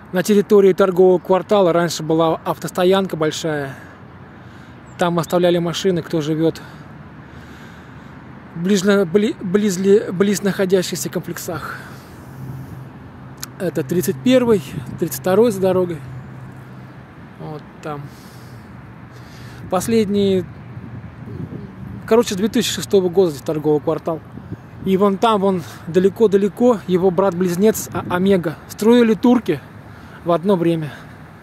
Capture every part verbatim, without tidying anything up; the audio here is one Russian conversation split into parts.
На территории торгового квартала раньше была автостоянка большая. Там оставляли машины, кто живет в близ, близ, близ находящихся комплексах. Это тридцать первый, тридцать второй за дорогой. Вот там. Последние... Короче, с две тысячи шестого года здесь торговый квартал. И вон там, вон далеко-далеко, его брат-близнец Омега строили турки в одно время.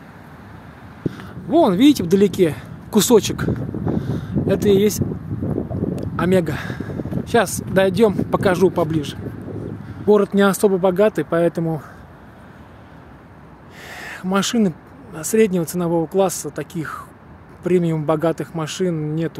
Вон, видите, вдалеке кусочек. Это и есть Омега. Сейчас дойдем, покажу поближе. Город не особо богатый, поэтому машины среднего ценового класса, таких премиум богатых машин нету.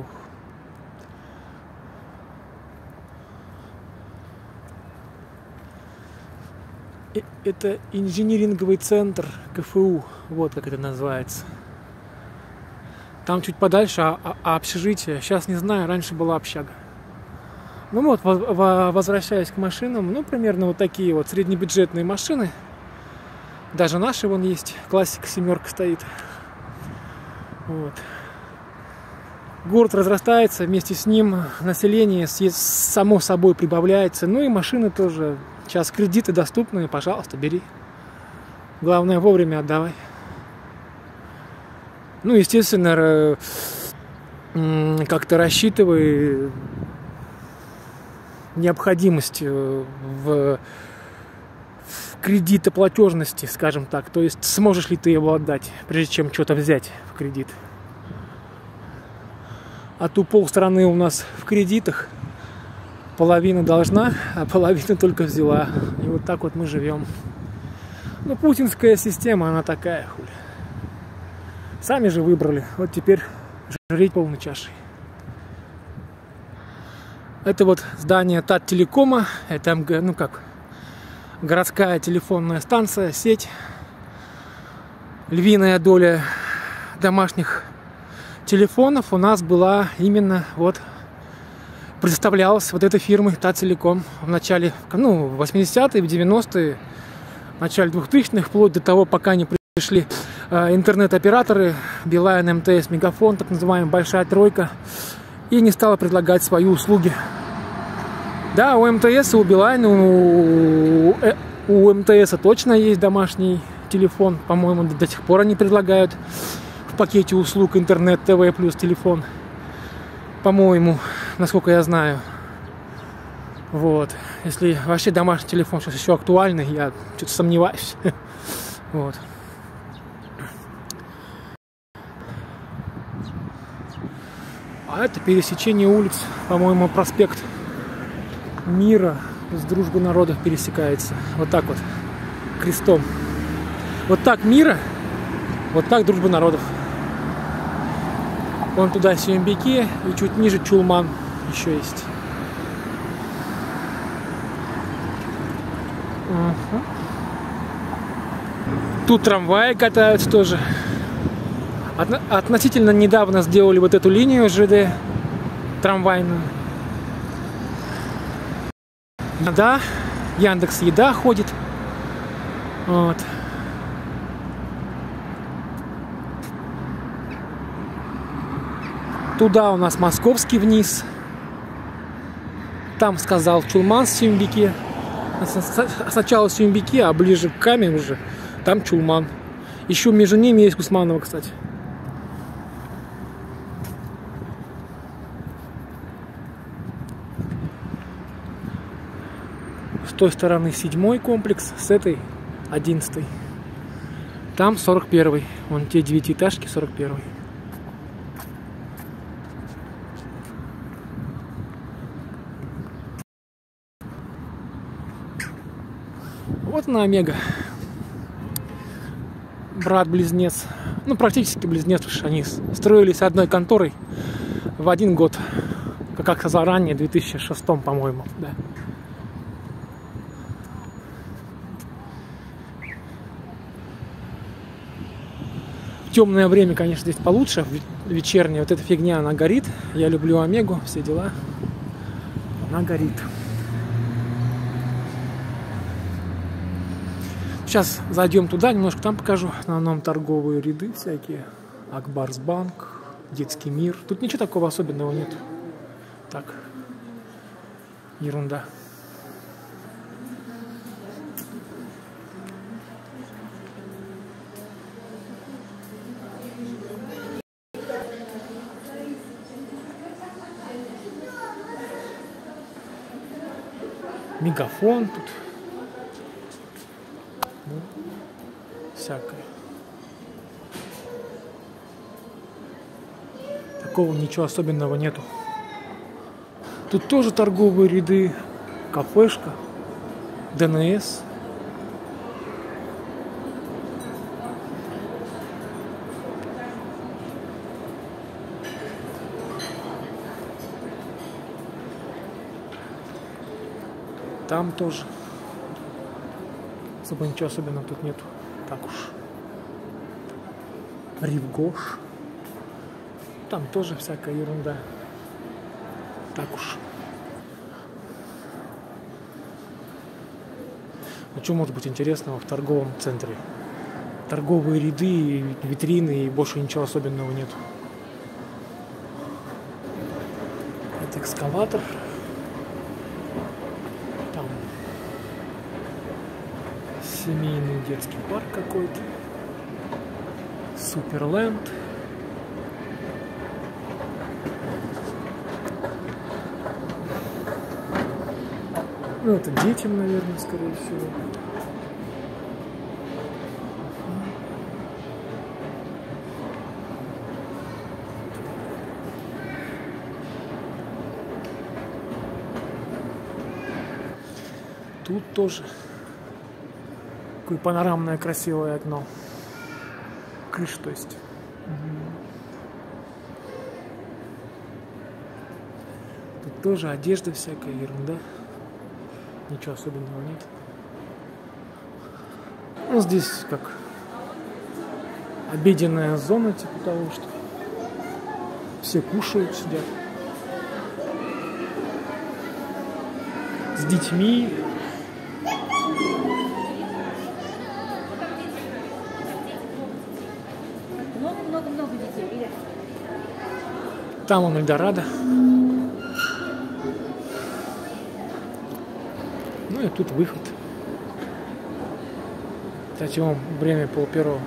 Это инжиниринговый центр КФУ, вот как это называется. Там чуть подальше а, а общежитие. Сейчас не знаю, раньше была общага. Ну вот, возвращаясь к машинам, ну примерно вот такие вот среднебюджетные машины. Даже наши вон есть, классика семерка стоит. Вот. Город разрастается, вместе с ним население само собой прибавляется. Ну и машины тоже. Сейчас кредиты доступны, пожалуйста, бери. Главное, вовремя отдавай. Ну, естественно, как-то рассчитывай необходимость в, в кредитоплатежности, скажем так. То есть, сможешь ли ты его отдать, прежде чем что-то взять в кредит. А то полстраны у нас в кредитах. Половина должна, а половина только взяла. И вот так вот мы живем. Ну, путинская система, она такая, хули. Сами же выбрали. Вот теперь жреть полной чашей. Это вот здание Таттелекома. Это, ну как, городская телефонная станция, сеть. Львиная доля домашних телефонов у нас была именно вот... Представлялась вот этой фирмой Таттелеком в начале, ну, в восьмидесятые, в девяностые, в начале двухтысячных, вплоть до того, пока не пришли э, интернет-операторы, Билайн, МТС, Мегафон, так называемая большая тройка, и не стала предлагать свои услуги. Да, у МТС, у Билайна, у, э, у МТС точно есть домашний телефон, по-моему, до, до сих пор они предлагают в пакете услуг интернет, ТВ плюс телефон. По-моему, насколько я знаю. Вот. Если вообще домашний телефон сейчас еще актуальный, я что-то сомневаюсь. Вот. А это пересечение улиц, по-моему, проспект Мира с Дружбы народов пересекается. Вот так вот. Крестом. Вот так Мира, вот так Дружба народов. Вон туда Сюмбике и чуть ниже Чулман еще есть. Угу. Тут трамваи катаются тоже. От, относительно недавно сделали вот эту линию ЖД трамвайную. Еда, Яндекс Еда ходит. Вот. Туда у нас московский вниз. Там сказал Чулман с Сюмбике. Сначала Сюмбике, а ближе к Каме уже. Там Чулман. Еще между ними есть Усманова, кстати. С той стороны седьмой комплекс, с этой одиннадцатый. Там сорок первый. Вон те девятиэтажки, сорок первый. Вот она Омега. Брат-близнец. Ну, практически близнец, потому что они строились одной конторой в один год. Как сказал ранее, в две тысячи шестом, по-моему. Да. В темное время, конечно, здесь получше. Вечерняя вот эта фигня, она горит. Я люблю Омегу, все дела. Она горит. Сейчас зайдем туда, немножко там покажу. В основном торговые ряды всякие. Акбарсбанк, Детский мир. Тут ничего такого особенного нет. Так, ерунда. Мегафон тут. Ну, всякое. Такого ничего особенного нету. Тут тоже торговые ряды, кафешка, ДНС. Там тоже особо ничего особенного тут нету. Так уж. Ривгош. Там тоже всякая ерунда. Так уж. Ну что может быть интересного в торговом центре? Торговые ряды, витрины и больше ничего особенного нет. Это экскаватор. Там семейный детский парк какой-то. Суперленд. Ну, это детям, наверное, скорее всего. Тут тоже такое панорамное красивое окно. Крыша, то есть. Тут тоже одежда всякая, ерунда. Ничего особенного нет. Ну, здесь как обеденная зона, типа того, что все кушают, сидят. С детьми. Много-много-много детей. Там он Эльдорадо. Ну и тут выход. Кстати, вам время пол первого.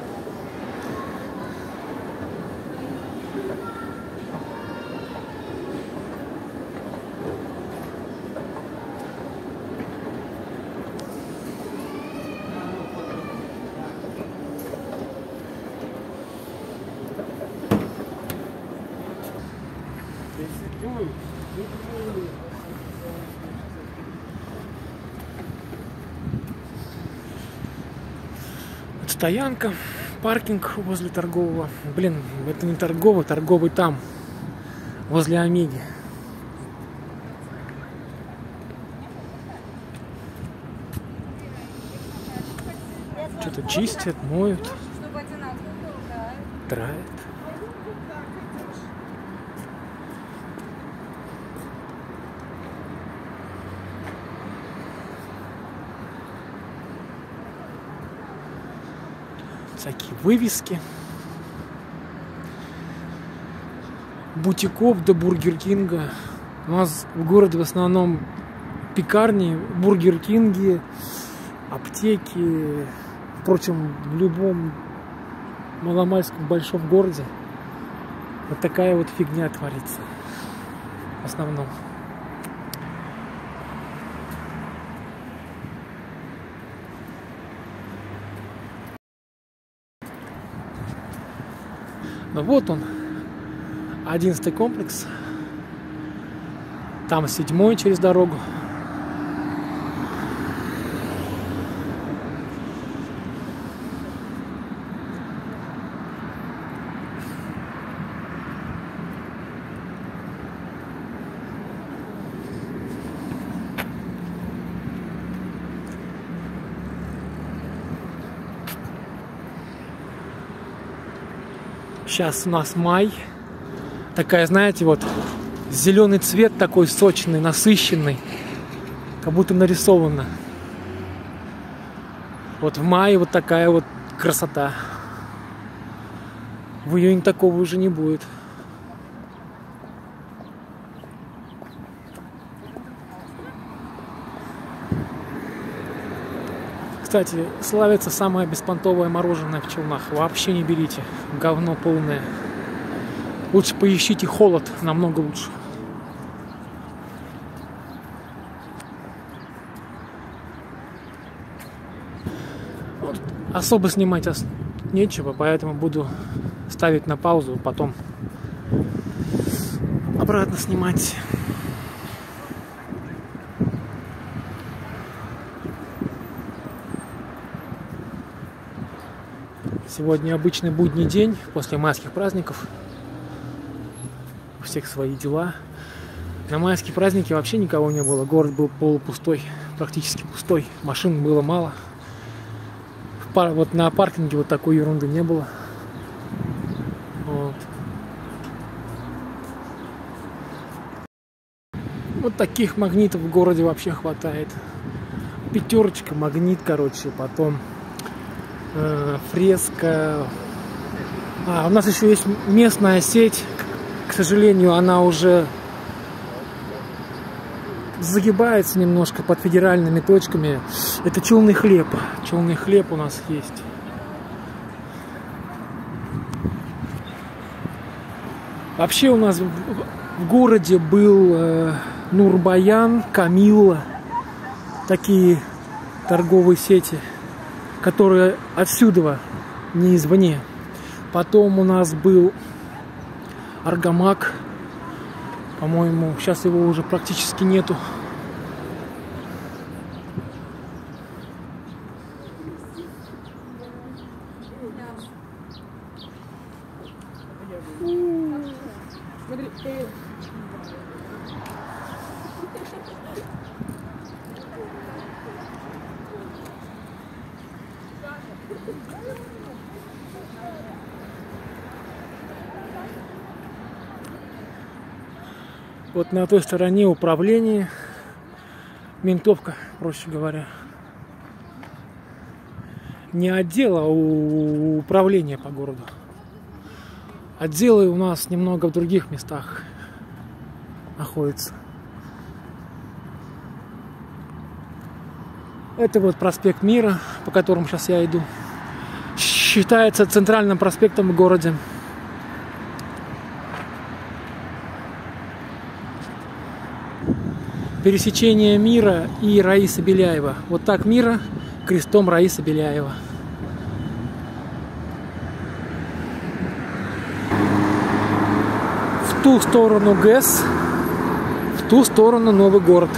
Стоянка, паркинг возле торгового. Блин, это не торговый, торговый там, возле Омеги. Что-то чистят, моют, драят. Всякие вывески. Бутиков до Бургер Кинга. У нас в городе в основном пекарни, Бургер Кинги, аптеки. Впрочем, в любом маломальском большом городе вот такая вот фигня творится. В основном. Ну вот он, одиннадцатый комплекс, там седьмой через дорогу. Сейчас у нас май. Такая, знаете, вот зеленый цвет такой сочный, насыщенный. Как будто нарисовано. Вот в мае вот такая вот красота. В июне такого уже не будет. Кстати, славится самое беспонтовое мороженое в Челнах. Вообще не берите. Говно полное. Лучше поищите холод. Намного лучше. Вот. Особо снимать нечего, поэтому буду ставить на паузу, потом обратно снимать. Сегодня обычный будний день после майских праздников. У всех свои дела. На майские праздники вообще никого не было. Город был полупустой, практически пустой. Машин было мало. Вот на паркинге вот такой ерунды не было. Вот. Вот таких магнитов в городе вообще хватает. Пятерочка, магнит, короче, потом э, фреска. А, у нас еще есть местная сеть. К сожалению, она уже загибается немножко под федеральными точками. Это Челны хлеб. Челны хлеб у нас есть. Вообще у нас в, в городе был э, Нурбаян, Камилла. Такие торговые сети, которые отсюда, не извне. Потом у нас был Аргамак. По-моему, сейчас его уже практически нету. Вот на той стороне управление, ментовка, проще говоря. Не отдел, а управление по городу. Отделы у нас немного в других местах находятся. Это вот проспект Мира, по которому сейчас я иду. Считается центральным проспектом в городе. Пересечение Мира и Раисы Беляева. Вот так Мира, крестом Раиса Беляева. В ту сторону ГЭС, в ту сторону Новый город.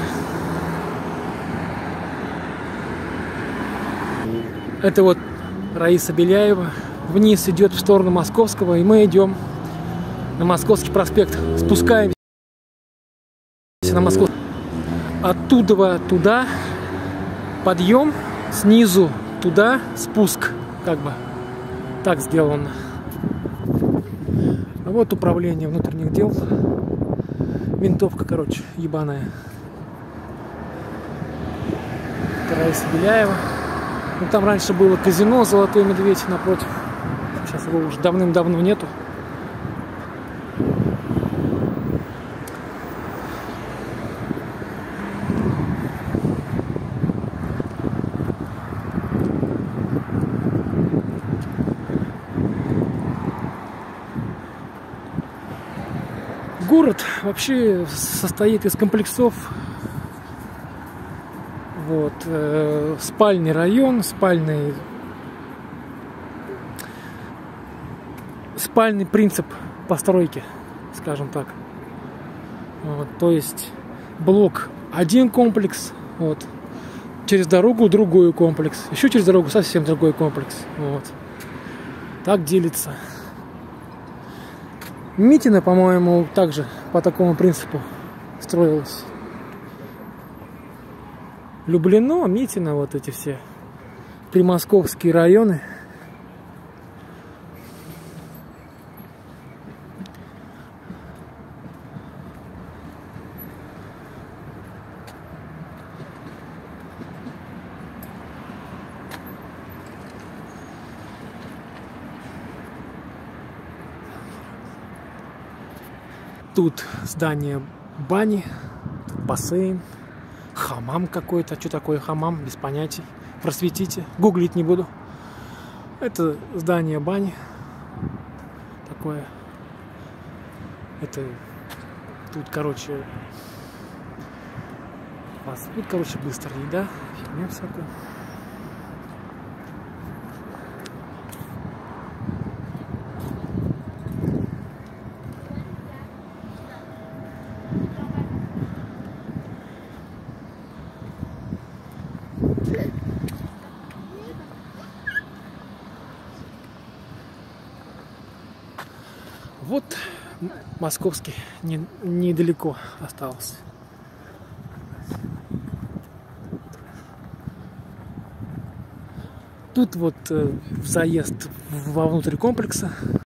Это вот Раиса Беляева. Вниз идет в сторону Московского, и мы идем на Московский проспект. Спускаемся на Московский. Оттуда туда подъем, снизу туда спуск, как бы так сделано. А вот управление внутренних дел. Винтовка, короче, ебаная. Раиса Беляева. Ну, там раньше было казино «Золотой медведь» напротив. Сейчас его уже давным-давно нету. Город вообще состоит из комплексов. Вот, э, спальный район, спальный, спальный принцип постройки, скажем так. Вот, то есть блок один комплекс, вот, через дорогу другой комплекс, еще через дорогу совсем другой комплекс. Вот. Так делится. Митина, по-моему, также по такому принципу строилась. Люблино, Митино, вот эти все примосковские районы. Тут здание бани, тут бассейн, хамам какой-то. Что такое хамам? Без понятий. Просветите. Гуглить не буду. Это здание бани. Такое. Это тут, короче, тут, короче, быстрая еда. Фигня всякая. Вот московский не, недалеко остался. Тут вот э, заезд вовнутрь комплекса.